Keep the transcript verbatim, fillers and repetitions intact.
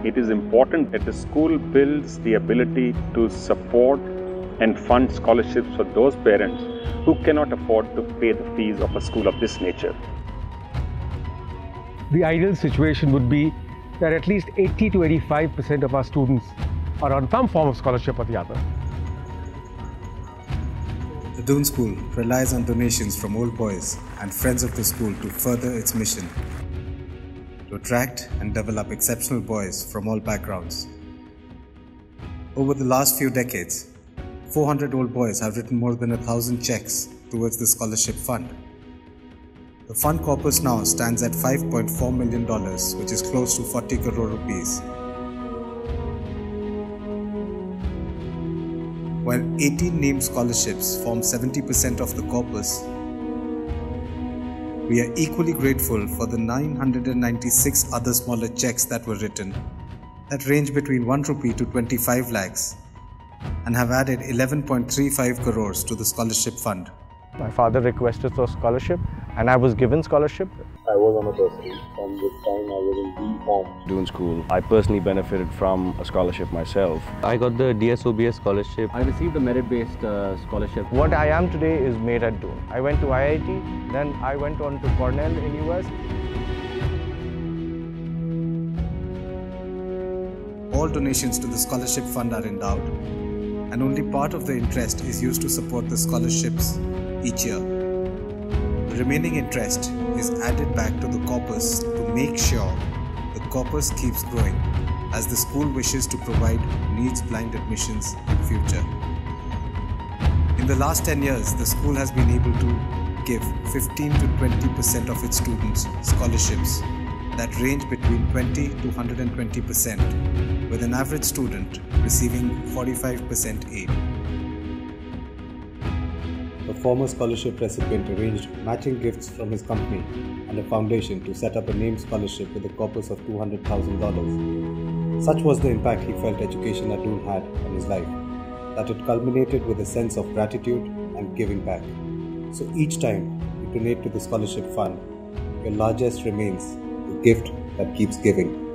it is important that the school builds the ability to support and fund scholarships for those parents who cannot afford to pay the fees of a school of this nature. The ideal situation would be that at least eighty to eighty-five percent of our students are on some form of scholarship or the other. The Doon School relies on donations from old boys and friends of the school to further its mission to attract and develop exceptional boys from all backgrounds. Over the last few decades, four hundred old boys have written more than a thousand checks towards the scholarship fund. The fund corpus now stands at five point four million dollars, which is close to forty crore rupees. While eighteen named scholarships form seventy percent of the corpus, we are equally grateful for the nine hundred ninety-six other smaller checks that were written that range between one rupee to twenty-five lakhs and have added eleven point three five crores to the scholarship fund. My father requested for scholarship and I was given scholarship. I was on a bursary. From this time I was in B Form. Doon School. I personally benefited from a scholarship myself. I got the D S O B S scholarship. I received a merit-based uh, scholarship. What I am today is made at Doon. I went to I I T, then I went on to Cornell in U S. All donations to the scholarship fund are endowed, and only part of the interest is used to support the scholarships each year. The remaining interest is added back to the corpus to make sure the corpus keeps growing as the school wishes to provide needs-blind admissions in future. In the last ten years, the school has been able to give fifteen to twenty percent of its students scholarships that range between twenty to one hundred twenty percent, with an average student receiving forty-five percent aid. The former scholarship recipient arranged matching gifts from his company and a foundation to set up a named scholarship with a corpus of two hundred thousand dollars. Such was the impact he felt education at Doon had on his life, that it culminated with a sense of gratitude and giving back. So each time you donate to the scholarship fund, your largest remains the gift that keeps giving.